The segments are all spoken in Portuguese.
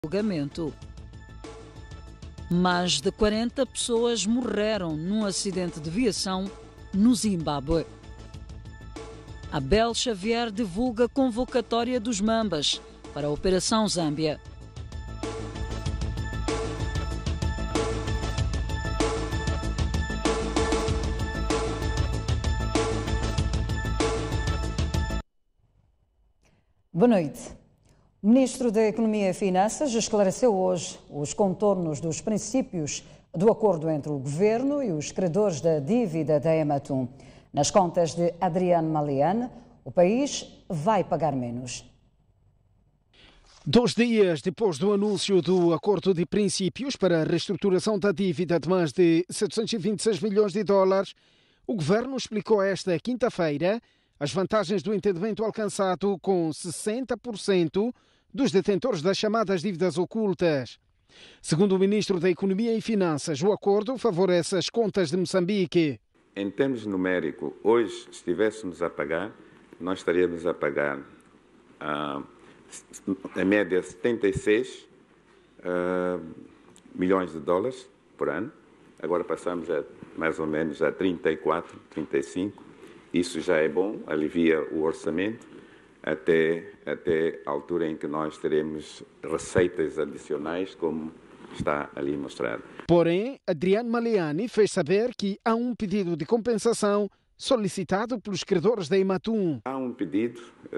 julgamento. Mais de 40 pessoas morreram num acidente de viação no Zimbábue. Abel Xavier divulga convocatória dos Mambas para a Operação Zâmbia. Boa noite. O Ministro da Economia e Finanças esclareceu hoje os contornos dos princípios do acordo entre o Governo e os credores da dívida da Ematum. Nas contas de Adriano Maliane, o país vai pagar menos. 2 dias depois do anúncio do acordo de princípios para a reestruturação da dívida de mais de 726 milhões de dólares, o Governo explicou esta quinta-feira as vantagens do entendimento alcançado com 60% dos detentores das chamadas dívidas ocultas. Segundo o Ministro da Economia e Finanças, o acordo favorece as contas de Moçambique. Em termos numéricos, hoje, se estivéssemos a pagar, nós estaríamos a pagar, em média, 76 milhões de dólares por ano. Agora passamos mais ou menos a 34, 35. Isso já é bom, alivia o orçamento até a altura em que nós teremos receitas adicionais, como está ali mostrado. Porém, Adriano Maliane fez saber que há um pedido de compensação solicitado pelos credores da Ematum. Há um pedido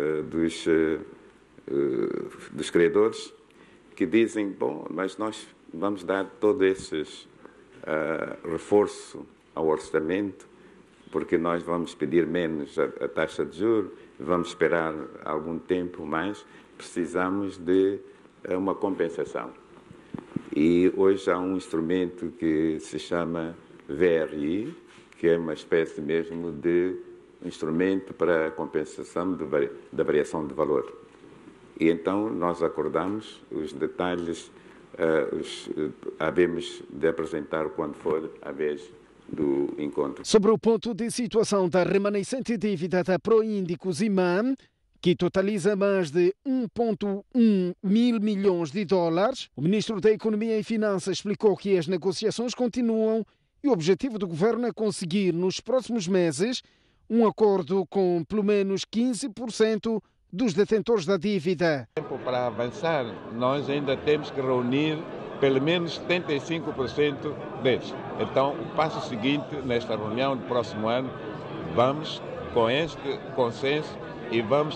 dos credores que dizem, bom, mas nós vamos dar todo esse reforço ao orçamento, porque nós vamos pedir menos a taxa de juros, vamos esperar algum tempo mais, precisamos de uma compensação. E hoje há um instrumento que se chama VRI, que é uma espécie mesmo de instrumento para a compensação da variação de valor. E então nós acordamos os detalhes, havemos de apresentar quando for a vez do encontro. Sobre o ponto de situação da remanescente dívida da Proíndicos Imam, que totaliza mais de 1,1 mil milhões de dólares, o Ministro da Economia e Finanças explicou que as negociações continuam e o objetivo do Governo é conseguir, nos próximos meses, um acordo com pelo menos 15% dos detentores da dívida. Para avançar, nós ainda temos que reunir pelo menos 75% deles. Então, o passo seguinte, nesta reunião do próximo ano, vamos com este consenso e vamos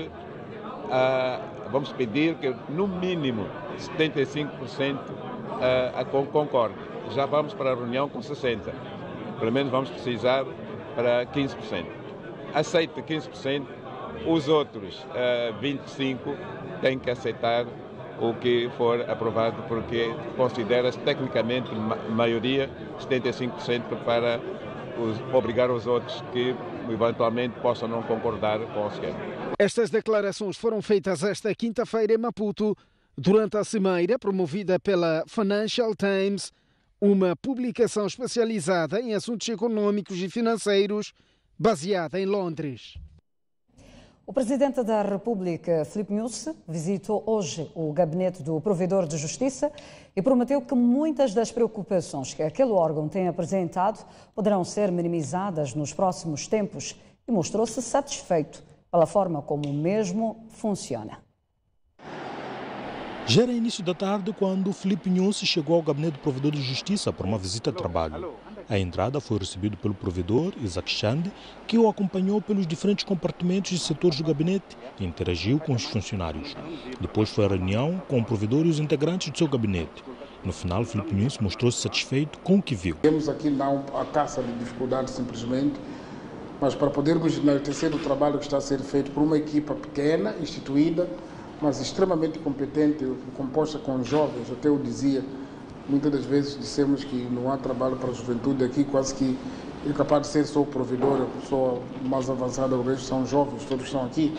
pedir que, no mínimo, 75% concorde. Já vamos para a reunião com 60%. Pelo menos vamos precisar para 15%. Aceite 15%, os outros 25% têm que aceitar o que for aprovado, porque considera-se tecnicamente maioria, 75%, para obrigar os outros que eventualmente possam não concordar com o esquema. Estas declarações foram feitas esta quinta-feira em Maputo, durante a cimeira promovida pela Financial Times, uma publicação especializada em assuntos econômicos e financeiros, baseada em Londres. O Presidente da República, Filipe Nyusi, visitou hoje o gabinete do Provedor de Justiça e prometeu que muitas das preocupações que aquele órgão tem apresentado poderão ser minimizadas nos próximos tempos e mostrou-se satisfeito pela forma como o mesmo funciona. Já era início da tarde quando Filipe Nyusi chegou ao gabinete do Provedor de Justiça por uma visita de trabalho. A entrada foi recebida pelo provedor, Isaac Chande, que o acompanhou pelos diferentes compartimentos e setores do gabinete e interagiu com os funcionários. Depois foi a reunião com o provedor e os integrantes do seu gabinete. No final, Filipe Nyusi mostrou-se satisfeito com o que viu. Temos aqui não a caça de dificuldades simplesmente, mas para podermos enaltecer o trabalho que está a ser feito por uma equipa pequena, instituída, mas extremamente competente, composta com jovens, até eu dizia. Muitas das vezes dissemos que não há trabalho para a juventude aqui, quase que é capaz de ser só o provedor, a pessoa mais avançada, o resto são jovens, todos estão aqui.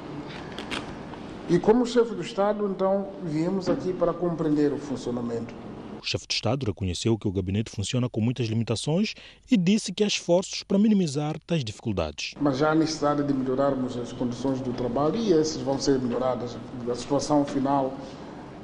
E como chefe do Estado, então, viemos aqui para compreender o funcionamento. O chefe de Estado reconheceu que o gabinete funciona com muitas limitações e disse que há esforços para minimizar tais dificuldades. Mas já há necessidade de melhorarmos as condições do trabalho e essas vão ser melhoradas. A situação final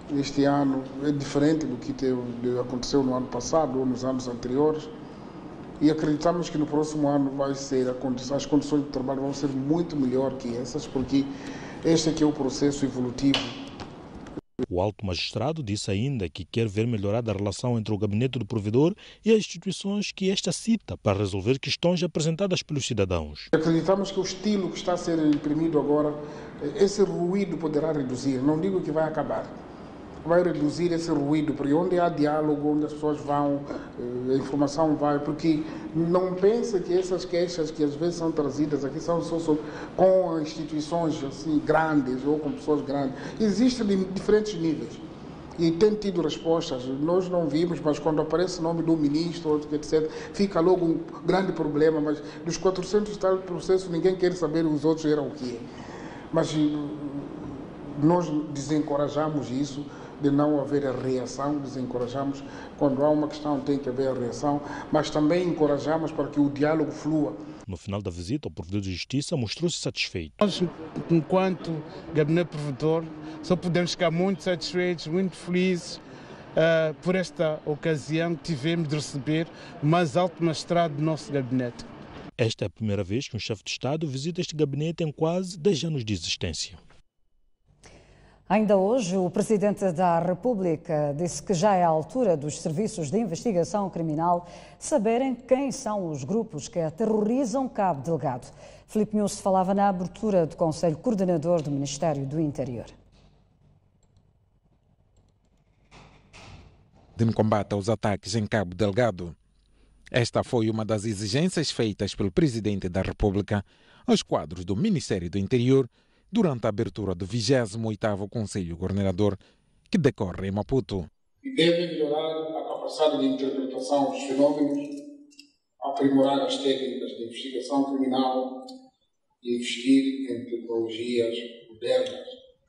este ano é diferente do que aconteceu no ano passado ou nos anos anteriores. E acreditamos que no próximo ano as condições de trabalho vão ser muito melhor que essas, porque este aqui é o processo evolutivo. O alto magistrado disse ainda que quer ver melhorada a relação entre o gabinete do provedor e as instituições que esta cita para resolver questões apresentadas pelos cidadãos. Acreditamos que o estilo que está a ser imprimido agora, esse ruído poderá reduzir. Não digo que vai acabar. Vai reduzir esse ruído, porque onde há diálogo, onde as pessoas vão, a informação vai, porque não pensa que essas queixas que às vezes são trazidas aqui são só com instituições assim grandes ou com pessoas grandes. Existem diferentes níveis e tem tido respostas. Nós não vimos, mas quando aparece o nome do ministro, etc., fica logo um grande problema, mas dos 400 tal processos ninguém quer saber os outros eram o quê. Mas nós desencorajamos isso, de não haver a reação, desencorajamos. Quando há uma questão tem que haver a reação, mas também encorajamos para que o diálogo flua. No final da visita, o provedor de justiça mostrou-se satisfeito. Nós, enquanto gabinete provedor, só podemos ficar muito satisfeitos, muito felizes por esta ocasião que tivemos de receber o mais alto magistrado do nosso gabinete. Esta é a primeira vez que um chefe de Estado visita este gabinete em quase 10 anos de existência. Ainda hoje, o Presidente da República disse que já é a altura dos serviços de investigação criminal saberem quem são os grupos que aterrorizam Cabo Delgado. Filipe Nunes falava na abertura do Conselho Coordenador do Ministério do Interior. De combate aos ataques em Cabo Delgado. Esta foi uma das exigências feitas pelo Presidente da República aos quadros do Ministério do Interior durante a abertura do 28º Conselho Coordenador, que decorre em Maputo. E deve melhorar a capacidade de interpretação dos fenómenos, aprimorar as técnicas de investigação criminal e investir em tecnologias modernas.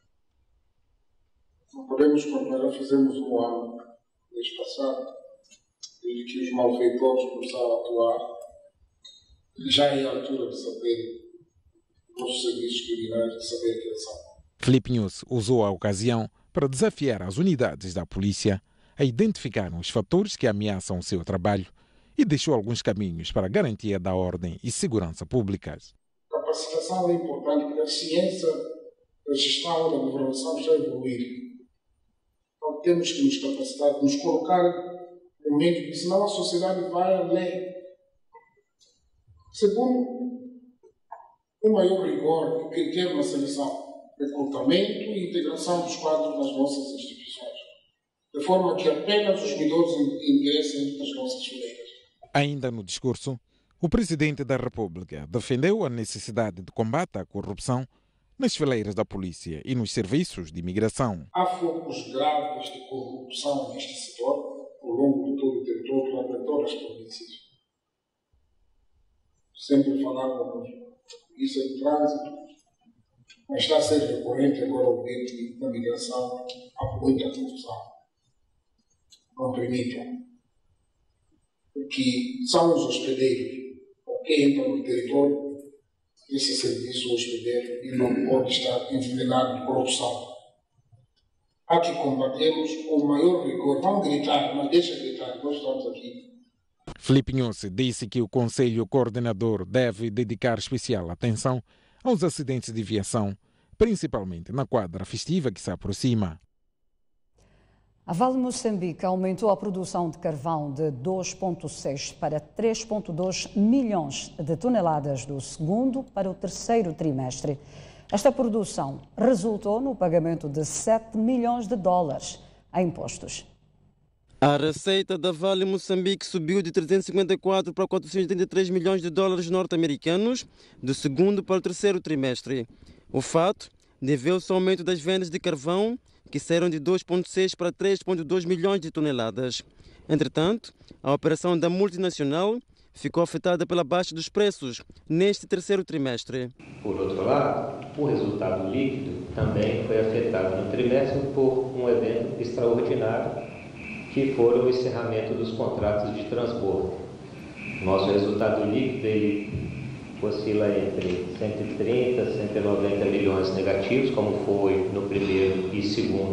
Não podemos continuar a fazermos um ano, mês passado, desde que os malfeitores começaram a atuar. Já é a altura de saber os serviços criminais, de saber quem são. Filipe Nunes usou a ocasião para desafiar as unidades da polícia a identificar os fatores que ameaçam o seu trabalho e deixou alguns caminhos para a garantia da ordem e segurança públicas. A capacitação é importante porque a ciência da gestão e da governação está a evoluir. Então temos que nos capacitar, nos colocar no meio, porque senão a sociedade vai além. Segundo, o maior rigor que quer uma seleção, recrutamento e integração dos quadros nas nossas instituições, de forma que apenas os melhores ingressem nas nossas fileiras. Ainda no discurso, o Presidente da República defendeu a necessidade de combate à corrupção nas fileiras da polícia e nos serviços de imigração. Há focos graves de corrupção neste setor, ao longo de todo o território, durante todas as províncias. Sempre falávamos isso é de trânsito, mas está a ser recorrente agora o momento da migração, há muita corrupção. Não permitam. Porque são os hospedeiros. Quem entra no território, esse serviço hospedeiro, e não pode estar envenenado de corrupção. Há que combatê-los com o maior rigor. Vão gritar, mas deixa gritar, nós estamos aqui. Filipe Nunes disse que o Conselho Coordenador deve dedicar especial atenção aos acidentes de viação, principalmente na quadra festiva que se aproxima. A Vale Moçambique aumentou a produção de carvão de 2,6 para 3,2 milhões de toneladas do segundo para o terceiro trimestre. Esta produção resultou no pagamento de 7 milhões de dólares em impostos. A receita da Vale Moçambique subiu de 354 para 433 milhões de dólares norte-americanos do segundo para o terceiro trimestre. O fato deveu-se ao aumento das vendas de carvão, que saíram de 2,6 para 3,2 milhões de toneladas. Entretanto, a operação da multinacional ficou afetada pela baixa dos preços neste terceiro trimestre. Por outro lado, o resultado líquido também foi afetado no trimestre por um evento extraordinário, que foram o encerramento dos contratos de transbordo. Nosso resultado líquido ele oscila entre 130 e 190 milhões negativos, como foi no primeiro e segundo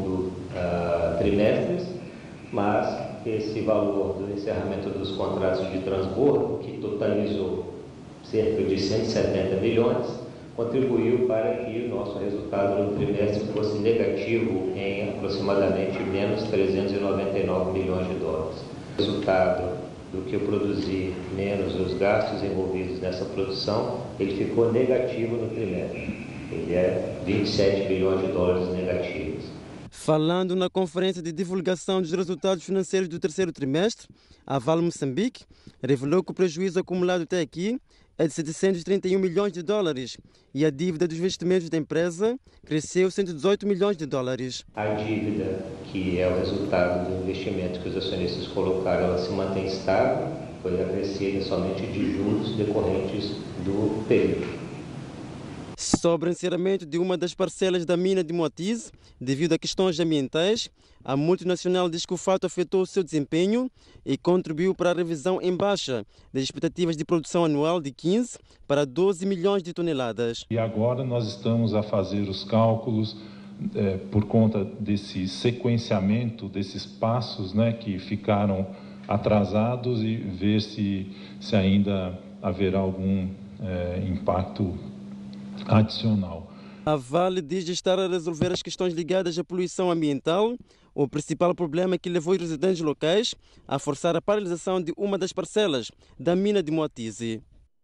trimestres, mas esse valor do encerramento dos contratos de transbordo, que totalizou cerca de 170 milhões, contribuiu para que o nosso resultado no trimestre fosse negativo em aproximadamente menos 399 milhões de dólares. O resultado do que eu produzi menos os gastos envolvidos nessa produção, ele ficou negativo no trimestre. Ele é 27 bilhões de dólares negativos. Falando na conferência de divulgação dos resultados financeiros do terceiro trimestre, a Vale Moçambique revelou que o prejuízo acumulado até aqui é de 731 milhões de dólares e a dívida dos investimentos da empresa cresceu 118 milhões de dólares. A dívida, que é o resultado do investimento que os acionistas colocaram, ela se mantém estável, foi acrescida somente de juros decorrentes do período. Sobre o encerramento de uma das parcelas da mina de Moatize, devido a questões ambientais, a multinacional diz que o fato afetou o seu desempenho e contribuiu para a revisão em baixa das expectativas de produção anual de 15 para 12 milhões de toneladas. E agora nós estamos a fazer os cálculos por conta desse sequenciamento desses passos, que ficaram atrasados e ver se ainda haverá algum impacto adicional. A Vale diz estar a resolver as questões ligadas à poluição ambiental. O principal problema que levou os residentes locais a forçar a paralisação de uma das parcelas da mina de Moatize.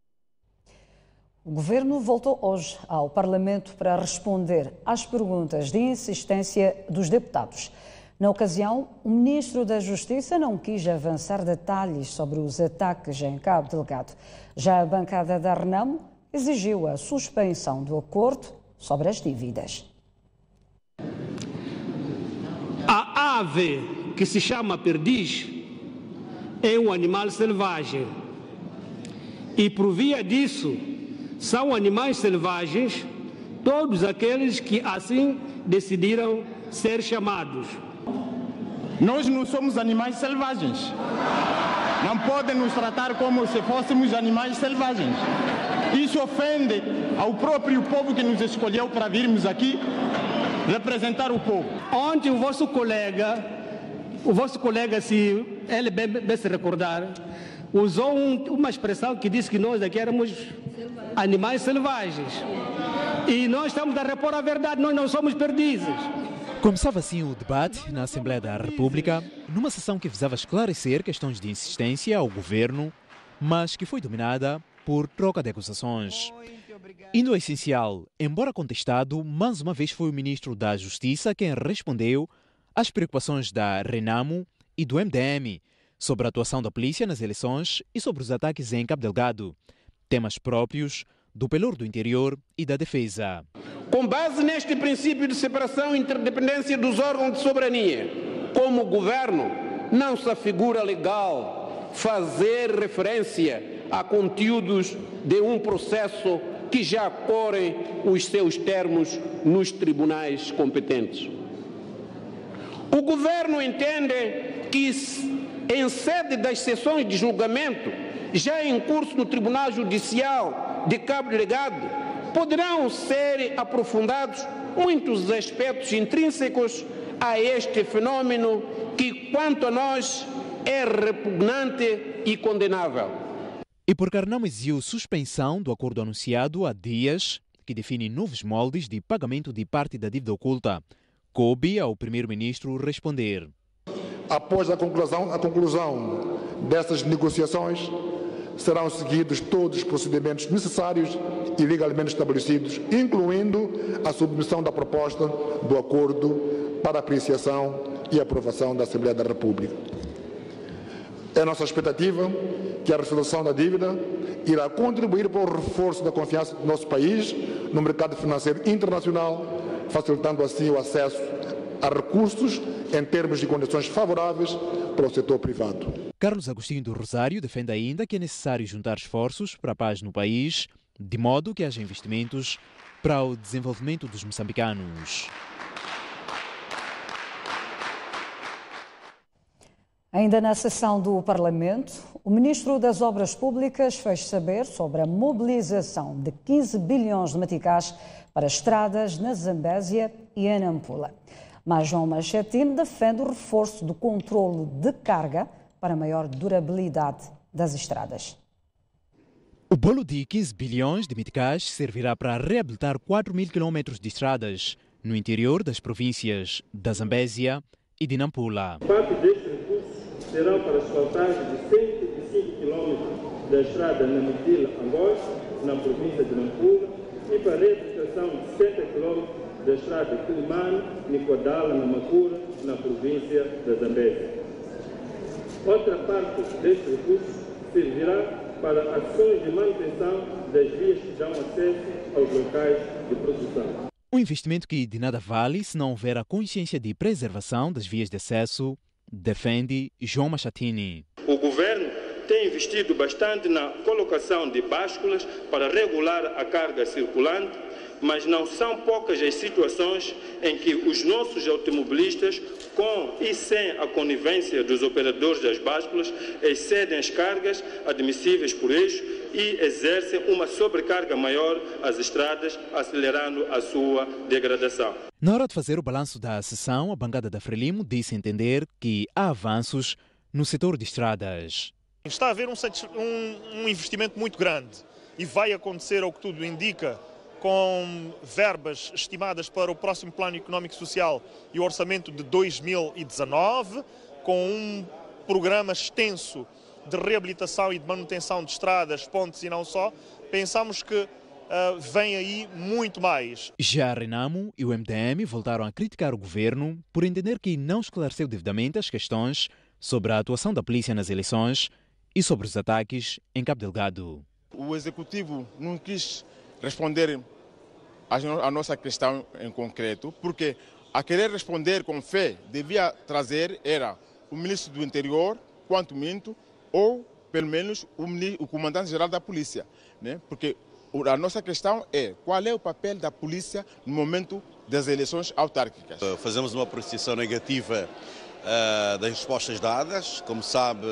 O governo voltou hoje ao Parlamento para responder às perguntas de insistência dos deputados. Na ocasião, o ministro da Justiça não quis avançar detalhes sobre os ataques em Cabo Delgado. Já a bancada da Renamo exigiu a suspensão do acordo sobre as dívidas. A ave que se chama perdiz é um animal selvagem e, por via disso, são animais selvagens todos aqueles que assim decidiram ser chamados. Nós não somos animais selvagens. Não podem nos tratar como se fôssemos animais selvagens. Isso ofende ao próprio povo que nos escolheu para virmos aqui representar o povo. Ontem o vosso colega, se ele bem se recordar, usou uma expressão que disse que nós aqui éramos animais selvagens. E nós estamos a repor a verdade, nós não somos perdizes. Começava assim o debate na Assembleia da República, numa sessão que visava esclarecer questões de insistência ao governo, mas que foi dominada por troca de acusações. Indo ao essencial, embora contestado, mais uma vez foi o ministro da Justiça quem respondeu às preocupações da Renamo e do MDM sobre a atuação da polícia nas eleições e sobre os ataques em Cabo Delgado, temas próprios do Pelour do Interior e da Defesa. Com base neste princípio de separação e interdependência dos órgãos de soberania, como governo, não se afigura legal fazer referência a conteúdos de um processo que já correm os seus termos nos tribunais competentes. O governo entende que, em sede das sessões de julgamento, já em curso no Tribunal Judicial de Cabo Delgado, poderão ser aprofundados muitos aspectos intrínsecos a este fenômeno que, quanto a nós, é repugnante e condenável. E porque a Renamo exigiu suspensão do acordo anunciado há dias, que define novos moldes de pagamento de parte da dívida oculta, coube ao primeiro-ministro responder. Após a conclusão dessas negociações, serão seguidos todos os procedimentos necessários e legalmente estabelecidos, incluindo a submissão da proposta do acordo para apreciação e aprovação da Assembleia da República. É nossa expectativa que a resolução da dívida irá contribuir para o reforço da confiança do nosso país no mercado financeiro internacional, facilitando assim o acesso a recursos em termos de condições favoráveis para o setor privado. Carlos Agostinho do Rosário defende ainda que é necessário juntar esforços para a paz no país, de modo que haja investimentos para o desenvolvimento dos moçambicanos. Ainda na sessão do Parlamento, o Ministro das Obras Públicas fez saber sobre a mobilização de 15 bilhões de meticais para estradas na Zambésia e em Nampula. Mas João Machetini defende o reforço do controlo de carga para maior durabilidade das estradas. O bolo de 15 bilhões de meticais servirá para reabilitar 4.000 quilômetros de estradas no interior das províncias da Zambésia e de Nampula. Parte destes recursos serão para asfaltagem de 105 quilômetros da estrada Nampula-Angola, na província de Nampula, e para a reabilitação de 70 quilômetros da estrada Quilimane-Nikodala-Namakura, na província da Zambésia. Outra parte deste recurso servirá para ações de manutenção das vias que dão acesso aos locais de produção. Um investimento que de nada vale se não houver a consciência de preservação das vias de acesso, defende João Machetini. O governo tem investido bastante na colocação de básculas para regular a carga circulante, mas não são poucas as situações em que os nossos automobilistas, com e sem a conivência dos operadores das básculas, excedem as cargas admissíveis por eixo e exercem uma sobrecarga maior às estradas, acelerando a sua degradação. Na hora de fazer o balanço da sessão, a bancada da Frelimo disse entender que há avanços no setor de estradas. Está a haver um investimento muito grande e vai acontecer, ao que tudo indica, com verbas estimadas para o próximo Plano Económico e Social e o orçamento de 2019, com um programa extenso de reabilitação e de manutenção de estradas, pontes e não só. Pensamos que vem aí muito mais. Já a Renamo e o MDM voltaram a criticar o governo por entender que não esclareceu devidamente as questões sobre a atuação da polícia nas eleições e sobre os ataques em Cabo Delgado. O Executivo não quis responder a nossa questão em concreto, porque a querer responder com fé devia trazer era o Ministro do Interior, quanto minto, ou pelo menos o Comandante-Geral da Polícia, né? Porque a nossa questão é qual é o papel da polícia no momento das eleições autárquicas. Fazemos uma apreciação negativa das respostas dadas. Como sabe,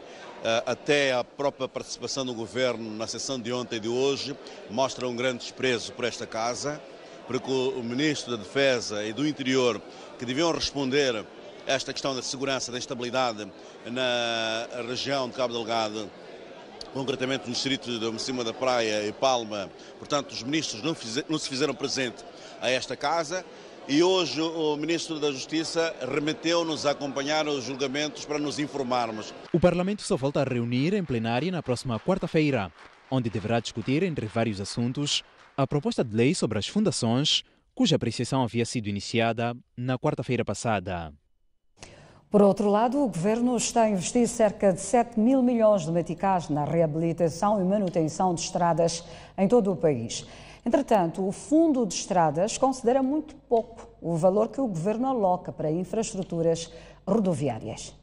até a própria participação do Governo na sessão de ontem e de hoje mostra um grande desprezo por esta Casa, porque o Ministro da Defesa e do Interior, que deviam responder a esta questão da segurança, da estabilidade na região de Cabo Delgado, concretamente no distrito de Cima da Praia e Palma, portanto os ministros não se fizeram presente a esta Casa. E hoje o Ministro da Justiça remeteu-nos a acompanhar os julgamentos para nos informarmos. O Parlamento só volta a reunir em plenária na próxima quarta-feira, onde deverá discutir, entre vários assuntos, a proposta de lei sobre as fundações, cuja apreciação havia sido iniciada na quarta-feira passada. Por outro lado, o Governo está a investir cerca de 7 mil milhões de meticais na reabilitação e manutenção de estradas em todo o país. Entretanto, o Fundo de Estradas considera muito pouco o valor que o Governo aloca para infraestruturas rodoviárias.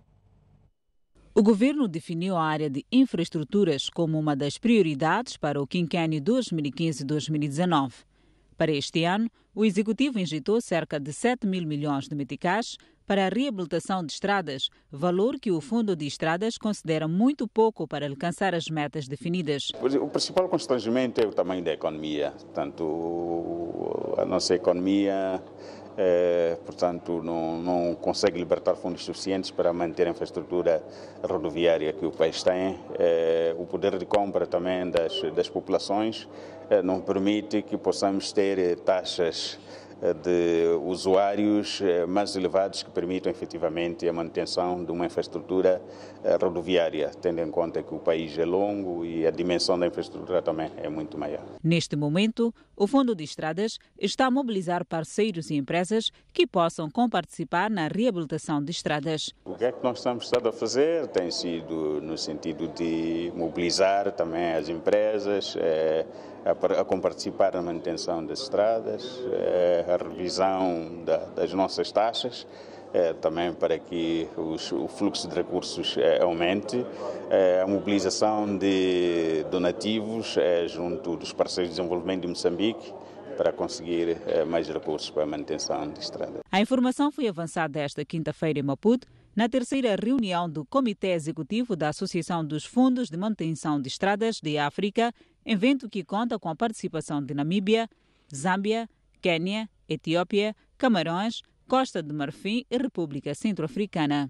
O Governo definiu a área de infraestruturas como uma das prioridades para o quinquênio 2015-2019. Para este ano, o Executivo injetou cerca de 7 mil milhões de meticais para a reabilitação de estradas, valor que o Fundo de Estradas considera muito pouco para alcançar as metas definidas. O principal constrangimento é o tamanho da economia. Portanto, a nossa economia, portanto, não consegue libertar fundos suficientes para manter a infraestrutura rodoviária que o país tem. O poder de compra também das populações não permite que possamos ter taxas de usuários mais elevados que permitam efetivamente a manutenção de uma infraestrutura rodoviária, tendo em conta que o país é longo e a dimensão da infraestrutura também é muito maior. Neste momento, o Fundo de Estradas está a mobilizar parceiros e empresas que possam comparticipar na reabilitação de estradas. O que é que nós estamos a fazer tem sido no sentido de mobilizar também as empresas a comparticipar na manutenção das estradas, a revisão das nossas taxas, também para que o fluxo de recursos aumente, a mobilização de donativos junto dos parceiros de desenvolvimento de Moçambique para conseguir mais recursos para a manutenção de estradas. A informação foi avançada esta quinta-feira em Maputo, na terceira reunião do Comitê Executivo da Associação dos Fundos de Manutenção de Estradas de África, evento que conta com a participação de Namíbia, Zâmbia, Quênia, Etiópia, Camarões, Costa de Marfim e República Centro-Africana.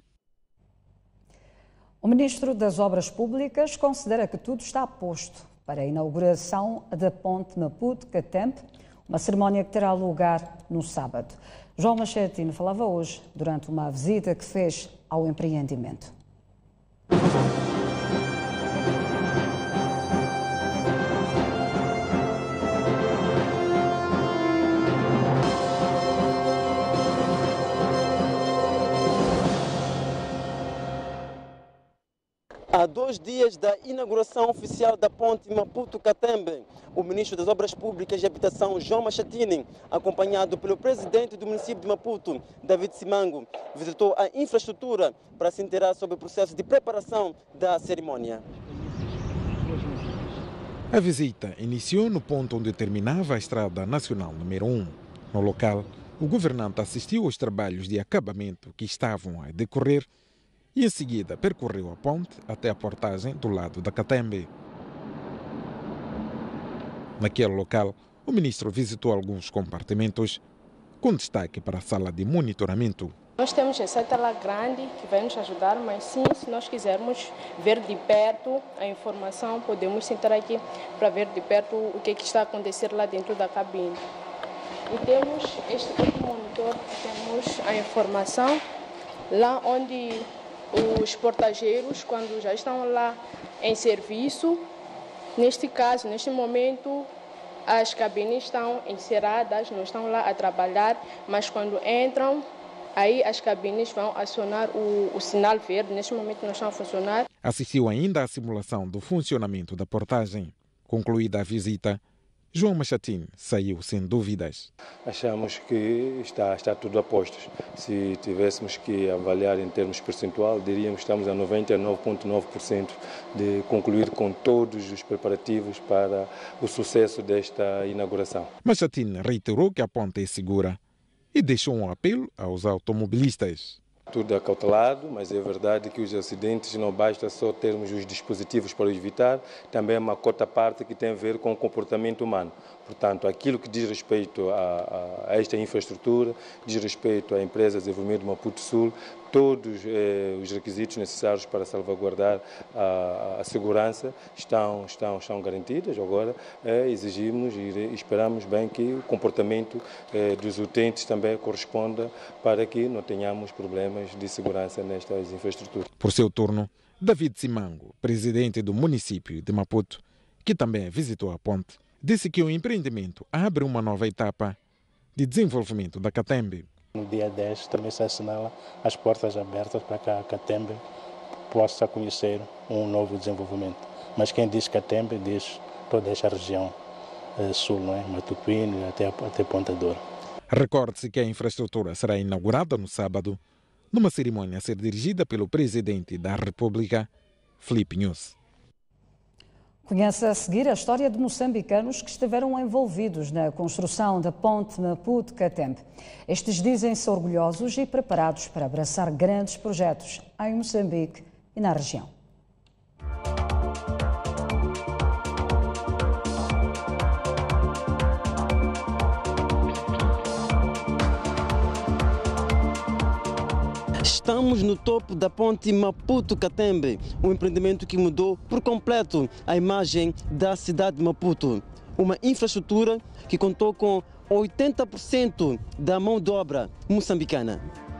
O ministro das Obras Públicas considera que tudo está posto para a inauguração da ponte Maputo-Catembe, uma cerimónia que terá lugar no sábado. João Machetino falava hoje durante uma visita que fez ao empreendimento. Há 2 dias da inauguração oficial da ponte Maputo-Catembe, o ministro das Obras Públicas e Habitação, João Machetini, acompanhado pelo presidente do município de Maputo, David Simango, visitou a infraestrutura para se inteirar sobre o processo de preparação da cerimônia. A visita iniciou no ponto onde terminava a Estrada Nacional número 1. No local, o governante assistiu aos trabalhos de acabamento que estavam a decorrer e em seguida percorreu a ponte até a portagem do lado da Catembe. Naquele local, o ministro visitou alguns compartimentos, com destaque para a sala de monitoramento. Nós temos essa tela grande que vai nos ajudar, mas sim, se nós quisermos ver de perto a informação, podemos sentar aqui para ver de perto o que está a acontecer lá dentro da cabine. E temos este outro monitor, temos a informação lá onde os portageiros, quando já estão lá em serviço, neste caso, neste momento, as cabines estão encerradas, não estão lá a trabalhar, mas quando entram, aí as cabines vão acionar o sinal verde. Neste momento não estão a funcionar. Assistiu ainda à simulação do funcionamento da portagem. Concluída a visita, João Machetini saiu sem dúvidas. Achamos que está tudo a postos. Se tivéssemos que avaliar em termos percentual, diríamos que estamos a 99,9% de concluir com todos os preparativos para o sucesso desta inauguração. Machetini reiterou que a ponte é segura e deixou um apelo aos automobilistas. Tudo acautelado, mas é verdade que os acidentes não basta só termos os dispositivos para evitar, também é uma cota à parte que tem a ver com o comportamento humano. Portanto, aquilo que diz respeito a esta infraestrutura, diz respeito à empresa de desenvolvimento do Maputo Sul, todos os requisitos necessários para salvaguardar a segurança estão garantidos. Agora exigimos e esperamos bem que o comportamento dos utentes também corresponda para que não tenhamos problemas de segurança nestas infraestruturas. Por seu turno, David Simango, presidente do município de Maputo, que também visitou a ponte, disse que o empreendimento abre uma nova etapa de desenvolvimento da Catembe. No dia 10 também se assinala as portas abertas para que a Catembe possa conhecer um novo desenvolvimento. Mas quem diz Catembe diz toda esta região sul, não é? Matutuíne até Ponta Douro. Recorde-se que a infraestrutura será inaugurada no sábado, numa cerimônia a ser dirigida pelo presidente da República, Filipe Nyusi. Conhece a seguir a história de moçambicanos que estiveram envolvidos na construção da ponte Maputo-Catembe. Estes dizem-se orgulhosos e preparados para abraçar grandes projetos em Moçambique e na região. Estamos no topo da ponte Maputo-Catembe, um empreendimento que mudou por completo a imagem da cidade de Maputo. Uma infraestrutura que contou com 80% da mão de obra moçambicana.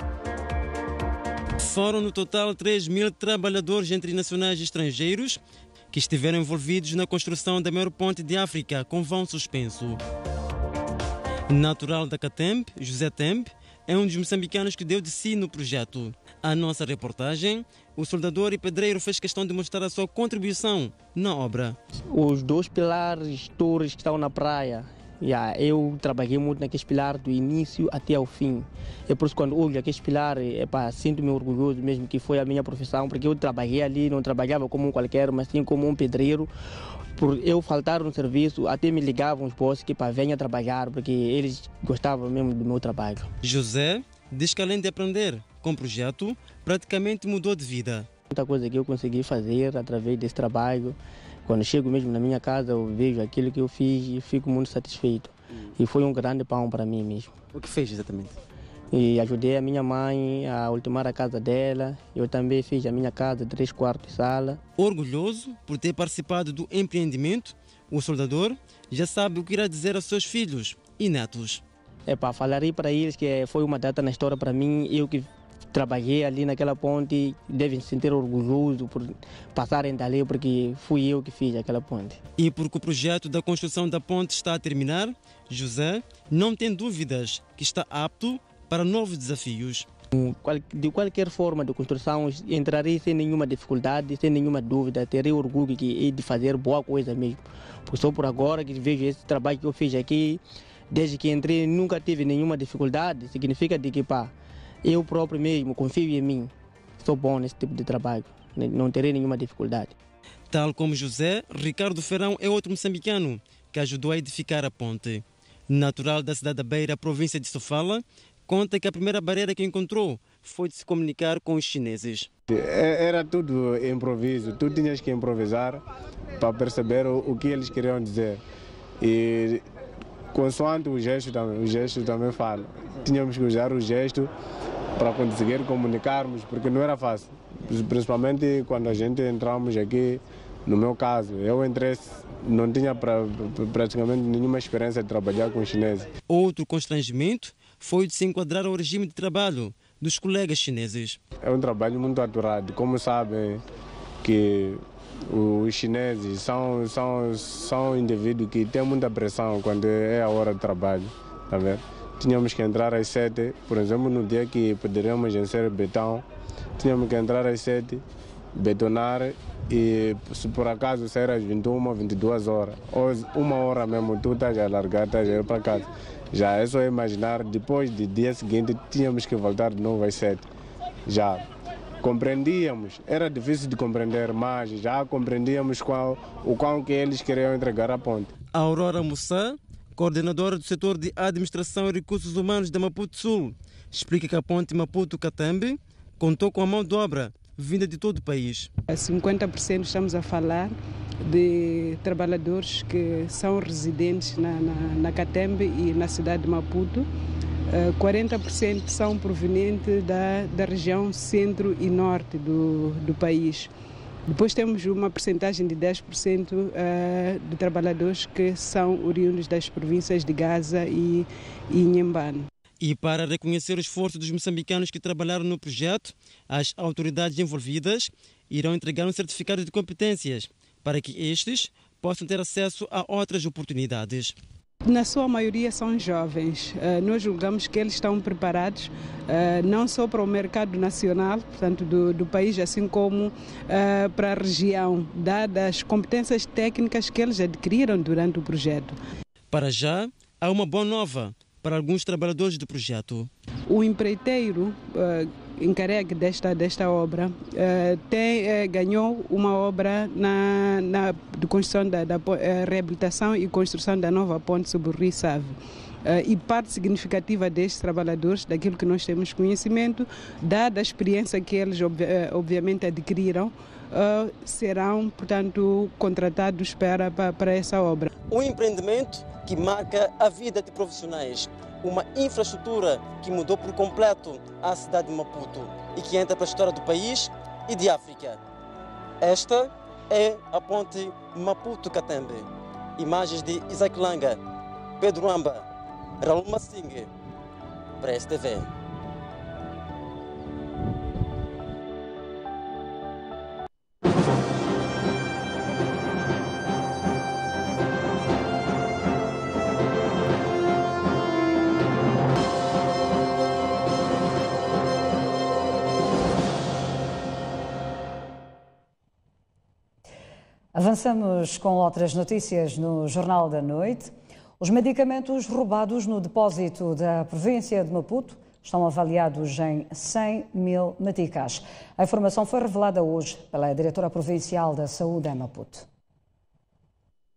Foram no total 3.000 trabalhadores entre nacionais e estrangeiros que estiveram envolvidos na construção da maior ponte de África com vão suspenso. Natural da Catembe, José Tembe, é um dos moçambicanos que deu de si no projeto. A nossa reportagem, o soldador e pedreiro fez questão de mostrar a sua contribuição na obra. Os 2 pilares, torres que estão na praia, eu trabalhei muito naqueles pilares do início até ao fim. É por isso que quando olho aqueles pilares, sinto-me orgulhoso mesmo que foi a minha profissão, porque eu trabalhei ali, não trabalhava como um qualquer, mas sim como um pedreiro. Por eu faltar no serviço, até me ligavam os bosses que venha trabalhar, porque eles gostavam mesmo do meu trabalho. José diz que além de aprender com o projeto, praticamente mudou de vida. Muita coisa que eu consegui fazer através desse trabalho. Quando chego mesmo na minha casa, eu vejo aquilo que eu fiz e fico muito satisfeito. E foi um grande pão para mim mesmo. O que fez exatamente? E ajudei a minha mãe a ultimar a casa dela. Eu também fiz a minha casa, 3 quartos de sala. Orgulhoso por ter participado do empreendimento, o soldador já sabe o que irá dizer aos seus filhos e netos. Falarei para eles que foi uma data na história para mim. Eu que trabalhei ali naquela ponte, devem se sentir orgulhosos por passarem dali, porque fui eu que fiz aquela ponte. E porque o projeto da construção da ponte está a terminar, José não tem dúvidas que está apto para novos desafios. De qualquer forma de construção, entrarei sem nenhuma dificuldade, sem nenhuma dúvida, terei orgulho de fazer boa coisa mesmo. Porque só por agora que vejo esse trabalho que eu fiz aqui, desde que entrei nunca tive nenhuma dificuldade, significa de que eu próprio mesmo confio em mim, sou bom nesse tipo de trabalho, não terei nenhuma dificuldade. Tal como José, Ricardo Ferrão é outro moçambicano que ajudou a edificar a ponte. Natural da cidade da Beira, província de Sofala, conta que a primeira barreira que encontrou foi de se comunicar com os chineses. Era tudo improviso, tu tinhas que improvisar para perceber o que eles queriam dizer. E consoante o gesto também fala. Tínhamos que usar o gesto para conseguir comunicarmos, porque não era fácil. Principalmente quando a gente entramos aqui, no meu caso, eu entrei, não tinha praticamente nenhuma experiência de trabalhar com chineses. Outro constrangimento foi de se enquadrar ao regime de trabalho dos colegas chineses. É um trabalho muito aturado. Como sabem que os chineses são indivíduos que têm muita pressão quando é a hora de trabalho. Tá vendo? Tínhamos que entrar às 7, por exemplo, no dia que poderíamos encher betão, tínhamos que entrar às 7, betonar e se por acaso sair às 21, 22 horas, ou 1 hora mesmo, tu estás a largar, estás a ir para casa. Já é só imaginar, depois do dia seguinte tínhamos que voltar de novo às 7. Já compreendíamos, era difícil de compreender, mas já compreendíamos o quão que eles queriam entregar a ponte. A Aurora Mussá, coordenadora do setor de Administração e Recursos Humanos da Maputo Sul, explica que a ponte Maputo-Catembe contou com a mão de obra vinda de todo o país. 50% estamos a falar de trabalhadores que são residentes na Catembe e na cidade de Maputo. 40% são provenientes da região centro e norte do país. Depois temos uma percentagem de 10% de trabalhadores que são oriundos das províncias de Gaza e Inhambane. E para reconhecer o esforço dos moçambicanos que trabalharam no projeto, as autoridades envolvidas irão entregar um certificado de competências para que estes possam ter acesso a outras oportunidades. Na sua maioria são jovens. Nós julgamos que eles estão preparados não só para o mercado nacional, portanto do país, assim como para a região, dadas as competências técnicas que eles adquiriram durante o projeto. Para já, há uma boa nova para alguns trabalhadores do projeto. O empreiteiro encarregue desta obra ganhou uma obra de construção da reabilitação e construção da nova ponte sobre o Rio Save. E parte significativa destes trabalhadores, daquilo que nós temos conhecimento, dada a experiência que eles obviamente adquiriram, serão, portanto, contratados para essa obra. Um empreendimento que marca a vida de profissionais, uma infraestrutura que mudou por completo a cidade de Maputo e que entra para a história do país e de África. Esta é a ponte Maputo-Catembe. Imagens de Isaac Langa, Pedro Amba, Raul Massingue, para a STV. Avançamos com outras notícias no Jornal da Noite. Os medicamentos roubados no depósito da província de Maputo estão avaliados em 100 mil meticais. A informação foi revelada hoje pela diretora provincial da Saúde em Maputo.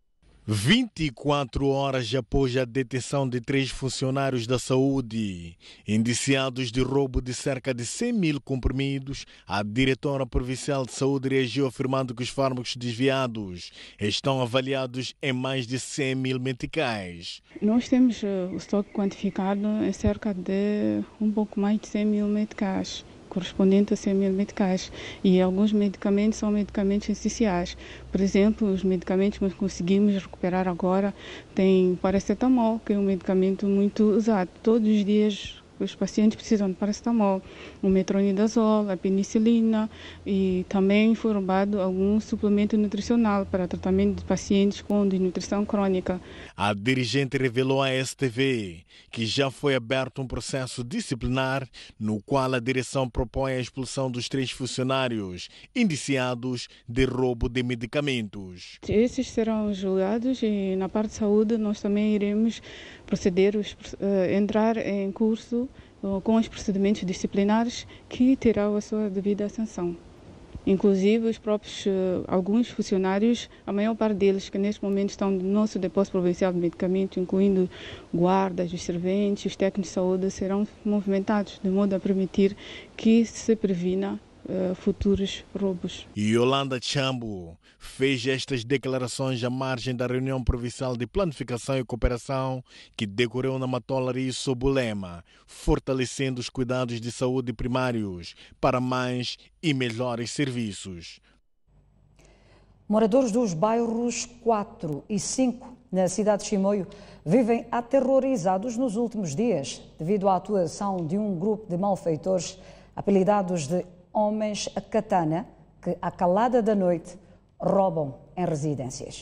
24 horas após a detenção de 3 funcionários da saúde, indiciados de roubo de cerca de 100 mil comprimidos, a diretora provincial de saúde reagiu afirmando que os fármacos desviados estão avaliados em mais de 100 mil meticais. Nós temos o estoque quantificado em cerca de um pouco mais de 100 mil meticais, correspondente a 100 mil meticais, e alguns medicamentos são medicamentos essenciais. Por exemplo, os medicamentos que nós conseguimos recuperar agora tem paracetamol, que é um medicamento muito usado. Todos os dias os pacientes precisam de paracetamol, o metronidazol, a penicilina, e também foi roubado algum suplemento nutricional para tratamento de pacientes com desnutrição crônica. A dirigente revelou à STV que já foi aberto um processo disciplinar no qual a direção propõe a expulsão dos 3 funcionários indiciados de roubo de medicamentos. Esses serão julgados e na parte de saúde nós também iremos proceder, entrar em curso com os procedimentos disciplinares que terão a sua devida sanção. Inclusive os próprios, alguns funcionários, a maior parte deles que neste momento estão no nosso depósito provincial de medicamentos, incluindo guardas, os serventes, os técnicos de saúde, serão movimentados de modo a permitir que se previna futuros roubos. Yolanda Chambo fez estas declarações à margem da reunião provincial de planificação e cooperação que decorreu na Matola e Sobulema, fortalecendo os cuidados de saúde primários para mais e melhores serviços. Moradores dos bairros 4 e 5 na cidade de Chimoio vivem aterrorizados nos últimos dias devido à atuação de um grupo de malfeitores apelidados de homens a katana que, à calada da noite, roubam em residências.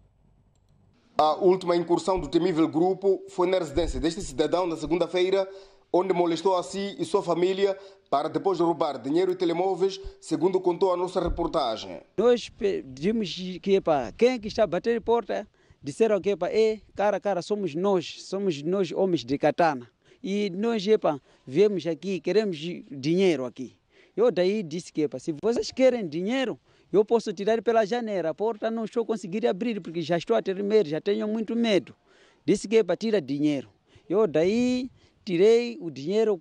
A última incursão do temível grupo foi na residência deste cidadão na segunda-feira, onde molestou a si e sua família para depois roubar dinheiro e telemóveis, segundo contou a nossa reportagem. Nós pedimos que quem é que está a bater a porta, disseram que cara, somos nós homens de katana. E nós viemos aqui, queremos dinheiro aqui. Eu daí disse que se vocês querem dinheiro, eu posso tirar pela janela. A porta não estou conseguindo abrir porque já estou a ter medo, já tenho muito medo. Disse que tira dinheiro. Eu daí tirei o dinheiro,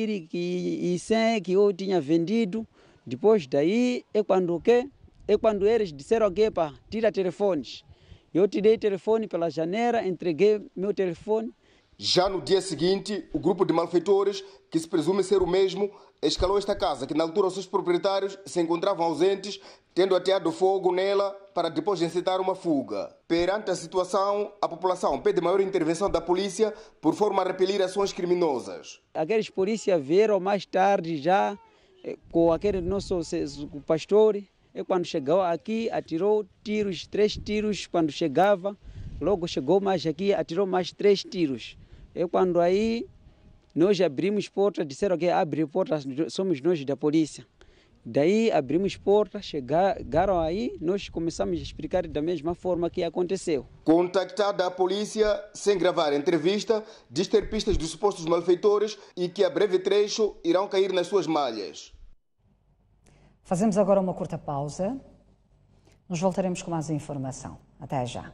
4.100 que eu tinha vendido. Depois daí é quando eles disseram que tira telefones. Eu tirei telefone pela janela, entreguei meu telefone. Já no dia seguinte, o grupo de malfeitores, que se presume ser o mesmo, escalou esta casa, que na altura os seus proprietários se encontravam ausentes, tendo ateado fogo nela para depois incitar uma fuga. Perante a situação, a população pede maior intervenção da polícia por forma a repelir ações criminosas. Aqueles polícias vieram mais tarde já com aquele nosso pastor, e quando chegou aqui atirou 3 tiros quando chegava, logo chegou mais aqui, atirou mais 3 tiros. E quando aí nós abrimos porta, disseram que abre porta, somos nós da polícia. Daí abrimos porta, chegaram aí, nós começamos a explicar da mesma forma que aconteceu. Contactada a polícia, sem gravar entrevista, diz ter pistas dos supostos malfeitores e que a breve trecho irão cair nas suas malhas. Fazemos agora uma curta pausa. Nós voltaremos com mais informação. Até já.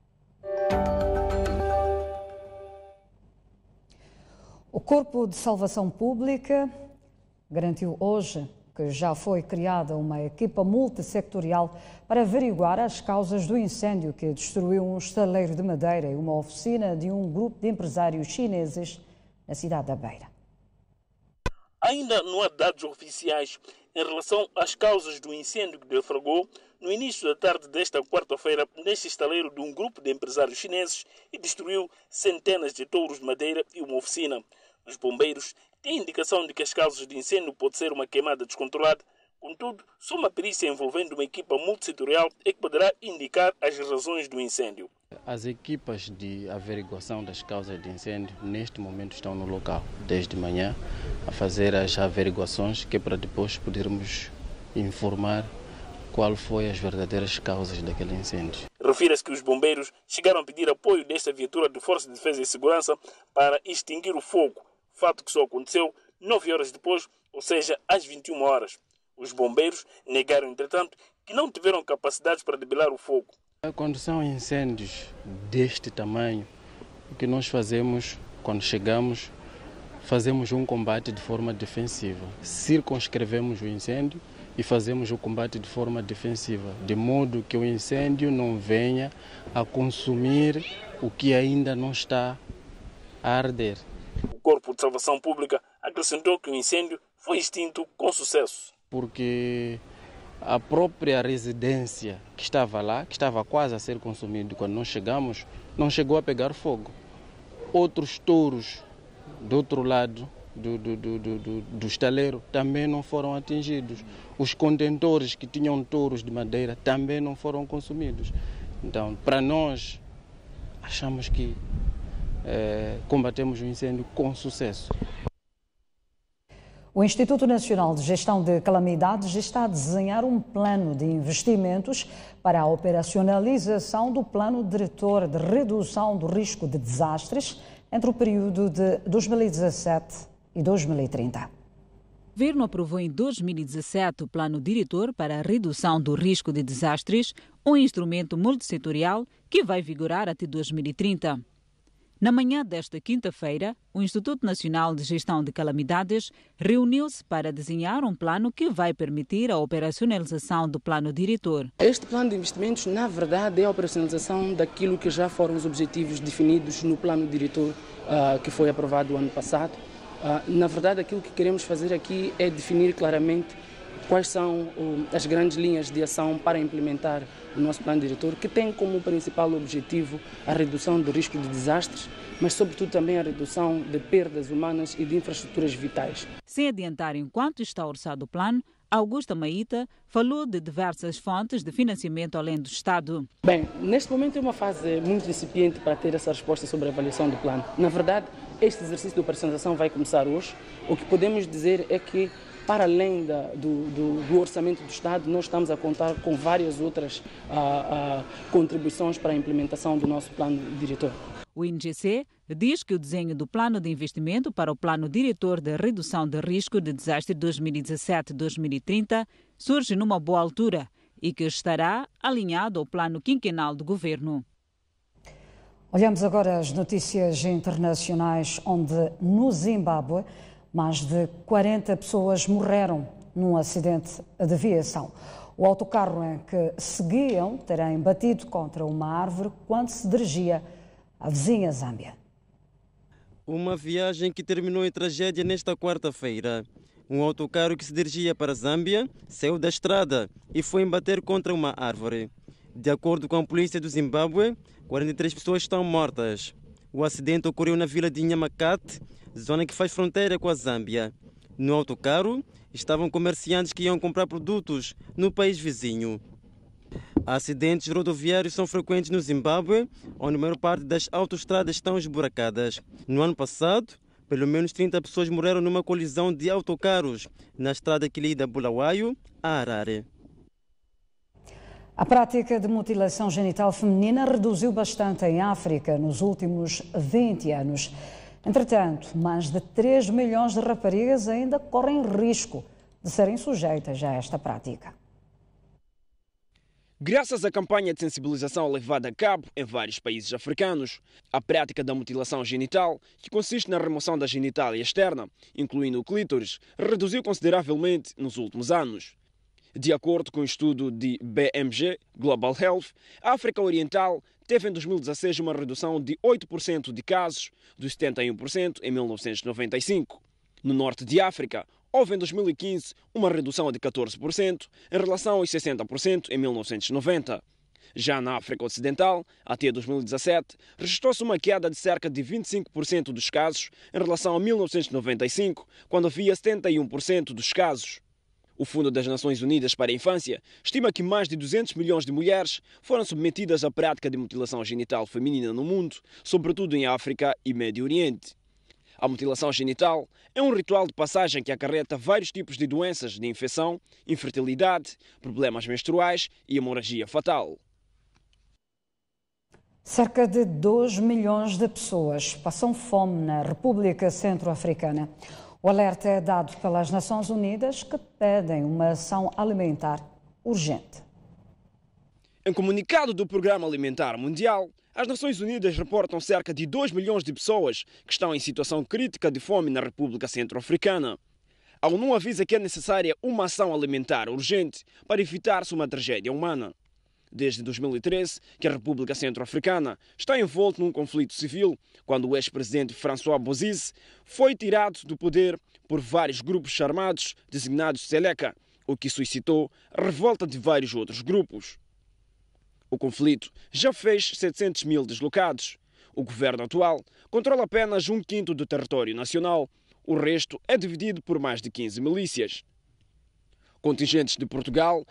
O Corpo de Salvação Pública garantiu hoje que já foi criada uma equipa multissectorial para averiguar as causas do incêndio que destruiu um estaleiro de madeira e uma oficina de um grupo de empresários chineses na cidade da Beira. Ainda não há dados oficiais em relação às causas do incêndio que deflagrou no início da tarde desta quarta-feira neste estaleiro de um grupo de empresários chineses e destruiu centenas de touros de madeira e uma oficina. Os bombeiros têm indicação de que as causas de incêndio pode ser uma queimada descontrolada. Contudo, só uma perícia envolvendo uma equipa multissetorial é que poderá indicar as razões do incêndio. As equipas de averiguação das causas de incêndio neste momento estão no local, desde manhã, a fazer as averiguações que é para depois podermos informar qual foi as verdadeiras causas daquele incêndio. Refira-se que os bombeiros chegaram a pedir apoio desta viatura de Força de Defesa e Segurança para extinguir o fogo, fato que só aconteceu 9 horas depois, ou seja, às 21 horas. Os bombeiros negaram, entretanto, que não tiveram capacidade para debelar o fogo. Quando são incêndios deste tamanho, o que nós fazemos quando chegamos, fazemos um combate de forma defensiva. Circunscrevemos o incêndio e fazemos o combate de forma defensiva, de modo que o incêndio não venha a consumir o que ainda não está a arder. O Corpo de Salvação Pública acrescentou que o incêndio foi extinto com sucesso. Porque a própria residência que estava lá, que estava quase a ser consumida quando nós chegamos, não chegou a pegar fogo. Outros touros do outro lado do estaleiro também não foram atingidos. Os contentores que tinham touros de madeira também não foram consumidos. Então, para nós, achamos que combatemos o incêndio com sucesso. O Instituto Nacional de Gestão de Calamidades está a desenhar um plano de investimentos para a operacionalização do Plano Diretor de Redução do Risco de Desastres entre o período de 2017 e 2030. O governo aprovou em 2017 o Plano Diretor para a Redução do Risco de Desastres, um instrumento multissetorial que vai vigorar até 2030. Na manhã desta quinta-feira, o Instituto Nacional de Gestão de Calamidades reuniu-se para desenhar um plano que vai permitir a operacionalização do plano diretor. Este plano de investimentos, na verdade, é a operacionalização daquilo que já foram os objetivos definidos no plano diretor que foi aprovado o ano passado. Na verdade, aquilo que queremos fazer aqui é definir claramente quais são as grandes linhas de ação para implementar o nosso plano diretor, que tem como principal objetivo a redução do risco de desastres, mas sobretudo também a redução de perdas humanas e de infraestruturas vitais. Sem adiantar enquanto está orçado o plano, Augusta Maíta falou de diversas fontes de financiamento além do Estado. Bem, neste momento é uma fase muito incipiente para ter essa resposta sobre a avaliação do plano. Na verdade, este exercício de operacionalização vai começar hoje. O que podemos dizer é que, para além do orçamento do Estado, nós estamos a contar com várias outras contribuições para a implementação do nosso plano diretor. O INGC diz que o desenho do plano de investimento para o Plano Diretor de Redução de Risco de Desastre 2017-2030 surge numa boa altura e que estará alinhado ao plano quinquenal do governo. Olhamos agora as notícias internacionais, onde no Zimbábue mais de 40 pessoas morreram num acidente de viação. O autocarro em que seguiam terá batido contra uma árvore quando se dirigia à vizinha Zâmbia. Uma viagem que terminou em tragédia nesta quarta-feira. Um autocarro que se dirigia para a Zâmbia saiu da estrada e foi embater contra uma árvore. De acordo com a polícia do Zimbábue, 43 pessoas estão mortas. O acidente ocorreu na vila de Nyamakate, zona que faz fronteira com a Zâmbia. No autocarro estavam comerciantes que iam comprar produtos no país vizinho. Acidentes rodoviários são frequentes no Zimbábue, onde a maior parte das autoestradas estão esburacadas. No ano passado, pelo menos 30 pessoas morreram numa colisão de autocarros na estrada que liga Bulawayo a Harare. A prática de mutilação genital feminina reduziu bastante em África nos últimos 20 anos. Entretanto, mais de 3 milhões de raparigas ainda correm risco de serem sujeitas a esta prática. Graças à campanha de sensibilização levada a cabo em vários países africanos, a prática da mutilação genital, que consiste na remoção da genitália externa, incluindo o clítoris, reduziu consideravelmente nos últimos anos. De acordo com o estudo de BMG Global Health, a África Oriental teve em 2016 uma redução de 8% de casos, dos 71% em 1995. No norte de África, houve em 2015 uma redução de 14% em relação aos 60% em 1990. Já na África Ocidental, até 2017, registrou-se uma queda de cerca de 25% dos casos em relação a 1995, quando havia 71% dos casos. O Fundo das Nações Unidas para a Infância estima que mais de 200 milhões de mulheres foram submetidas à prática de mutilação genital feminina no mundo, sobretudo em África e Médio Oriente. A mutilação genital é um ritual de passagem que acarreta vários tipos de doenças de infecção, infertilidade, problemas menstruais e hemorragia fatal. Cerca de 2 milhões de pessoas passam fome na República Centro-Africana. O alerta é dado pelas Nações Unidas, que pedem uma ação alimentar urgente. Em comunicado do Programa Alimentar Mundial, as Nações Unidas reportam cerca de 2 milhões de pessoas que estão em situação crítica de fome na República Centro-Africana. A ONU avisa que é necessária uma ação alimentar urgente para evitar-se uma tragédia humana. Desde 2013, que a República Centro-Africana está envolta num conflito civil, quando o ex-presidente François Bozizé foi tirado do poder por vários grupos armados designados Seleka, o que suscitou a revolta de vários outros grupos. O conflito já fez 700 mil deslocados. O governo atual controla apenas 1/5 do território nacional. O resto é dividido por mais de 15 milícias. Contingentes de Portugal...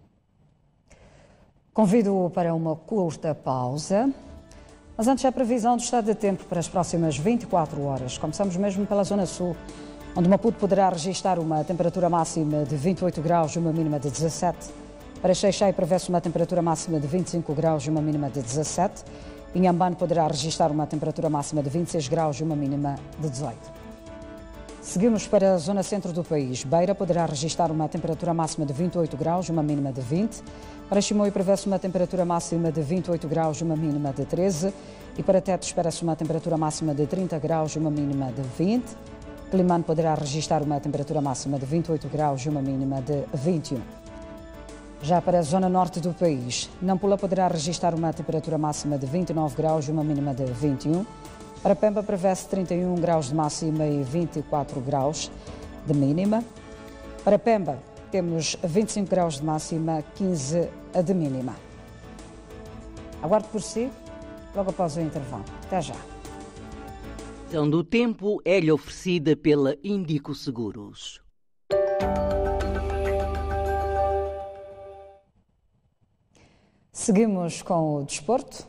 Convido para uma curta pausa. Mas antes a previsão do estado de tempo para as próximas 24 horas. Começamos mesmo pela Zona Sul, onde Maputo poderá registrar uma temperatura máxima de 28 graus e uma mínima de 17. Para Xai-Xai prevê-se uma temperatura máxima de 25 graus e uma mínima de 17. Inhambane poderá registrar uma temperatura máxima de 26 graus e uma mínima de 18. Seguimos para a zona centro do país. Beira poderá registrar uma temperatura máxima de 28 graus e uma mínima de 20. Para Chimoio prevê-se uma temperatura máxima de 28 graus e uma mínima de 13. E para Tete espera-se uma temperatura máxima de 30 graus e uma mínima de 20. Climane poderá registrar uma temperatura máxima de 28 graus e uma mínima de 21. Já para a zona norte do país, Nampula poderá registrar uma temperatura máxima de 29 graus e uma mínima de 21. Para Pemba prevê-se 31 graus de máxima e 24 graus de mínima. Para Pemba temos 25 graus de máxima, 15 de mínima. Aguarde por si, logo após o intervalo. Até já. A previsão do tempo é-lhe oferecida pela Índico Seguros. Seguimos com o desporto,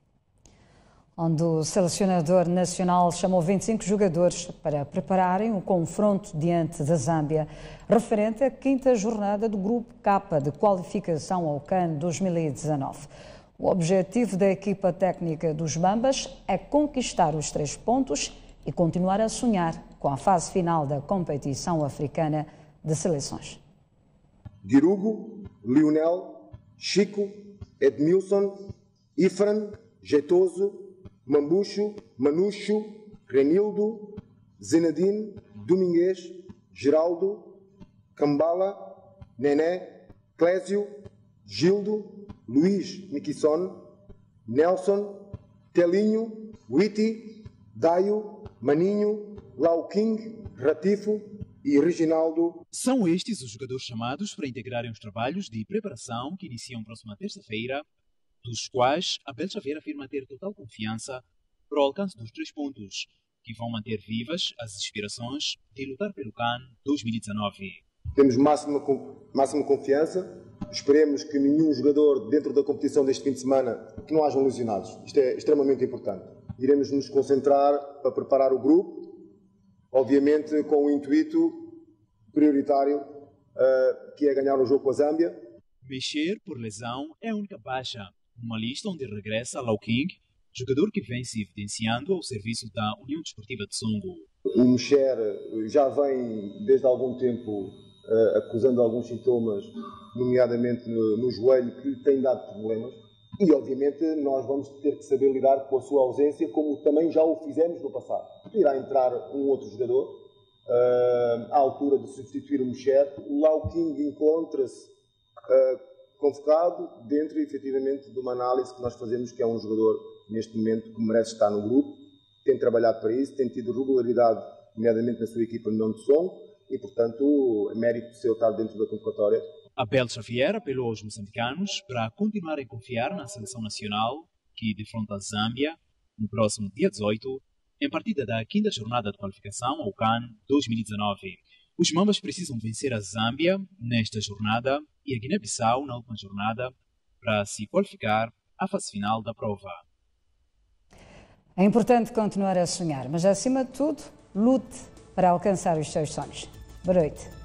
onde o selecionador nacional chamou 25 jogadores para prepararem o confronto diante da Zâmbia, referente à 5ª jornada do Grupo K de qualificação ao CAN 2019. O objetivo da equipa técnica dos Mambas é conquistar os 3 pontos e continuar a sonhar com a fase final da competição africana de seleções. Girugo, Lionel, Chico, Edmilson, Ifran, Jeitoso, Mambucho, Manucho, Renildo, Zenadine, Domingues, Geraldo, Cambala, Nené, Clésio, Gildo, Luís Miquisson, Nelson, Telinho, Witty, Daio, Maninho, Lau King, Ratifo e Reginaldo. São estes os jogadores chamados para integrarem os trabalhos de preparação que iniciam próxima terça-feira, dos quais Abel Xavier afirma ter total confiança para o alcance dos 3 pontos, que vão manter vivas as aspirações de lutar pelo CAN 2019. Temos máxima confiança. Esperemos que nenhum jogador dentro da competição deste fim de semana, que não hajam lesionados. Isto é extremamente importante. Iremos nos concentrar para preparar o grupo, obviamente com o intuito prioritário, que é ganhar o jogo com a Zâmbia. Mexer por lesão é a única baixa, numa lista onde regressa Lau King, jogador que vem se evidenciando ao serviço da União Desportiva de Songo. O Mexer já vem desde algum tempo acusando alguns sintomas, nomeadamente no joelho, que lhe tem dado problemas. E, obviamente, nós vamos ter que saber lidar com a sua ausência, como também já o fizemos no passado. Irá entrar um outro jogador, à altura de substituir o Mexer. O Lau King encontra-se convocado dentro, efetivamente, de uma análise que nós fazemos, que é um jogador, neste momento, que merece estar no grupo. Tem trabalhado para isso, tem tido regularidade, nomeadamente na sua equipa no União de Songo, e, portanto, é mérito seu estar dentro da convocatória. Abel Xavier apelou aos moçambicanos para continuarem a confiar na seleção nacional, que defronta a Zâmbia no próximo dia 18, em partida da 5ª jornada de qualificação ao CAN 2019. Os Mambas precisam vencer a Zâmbia nesta jornada e a Guiné-Bissau na última jornada para se qualificar à fase final da prova. É importante continuar a sonhar, mas acima de tudo, lute para alcançar os seus sonhos. Boa noite.